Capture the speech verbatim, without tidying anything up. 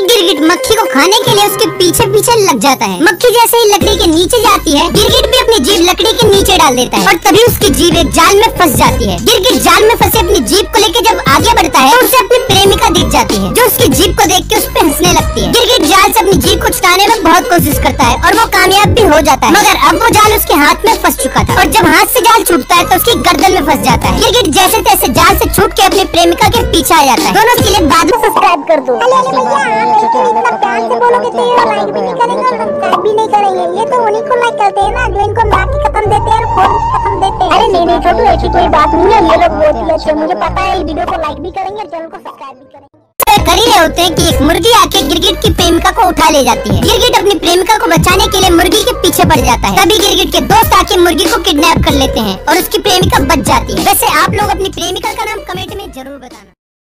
एक गिरगिट मक्खी को खाने के लिए उसके पीछे पीछे लग जाता है। मक्खी जैसे ही लकड़ी के नीचे जाती है, गिरगिट भी अपनी जीभ लकड़ी के नीचे डाल देता है और तभी उसकी जीभ एक जाल में फंस जाती है। गिरगिट जाल में फंसे अपनी जीभ को लेकर जब आगे बढ़ता है तो उसे अपनी प्रेमिका दिख जाती है, जो उसकी जीभ को देख के उस पे हंसने लगती है। गिरगिट जाल से अपनी जीभ को छुड़ाने में बहुत कोशिश करता है और वो कामयाब भी हो जाता है, मगर अब वो जाल उसके हाथ में फंस चुका था और जब हाथ से जाल छूटता है तो उसकी गर्दन में फंस जाता है। गिरगिट जैसे तैसे जाल से छूट के अपनी प्रेमिका के पीछे आ जाता है। दोनों के लिए बाद में सब्सक्राइब कर दो। प्यार से बोलोगे तो ये लाइक भी नहीं करेंगे और सब्सक्राइब भी नहीं करेंगे। ये तो उन्हीं को लाइक करते हैं ना जो इनको मार के खत्म देते हैं और फोन खत्म देते हैं। अरे नहीं नहीं छोटू, ऐसी कोई बात नहीं है, ये लोग बहुत ही अच्छे, मुझे पता है। इस वीडियो को लाइक भी करेंगे और चैनल को सब्सक्राइब भी करेंगे। कर ही रहे होते हैं कि एक मुर्गी आके गिरगिट की प्रेमिका को उठा ले जाती है। गिरगिट अपनी प्रेमिका को बचाने के लिए मुर्गी के पीछे पड़ जाता है। तभी गिरगिट के दोस्त आके मुर्गी को किडनैप कर लेते हैं और उसकी प्रेमिका बच जाती है। वैसे आप लोग अपनी प्रेमिका का नाम कमेंट में जरूर बताना।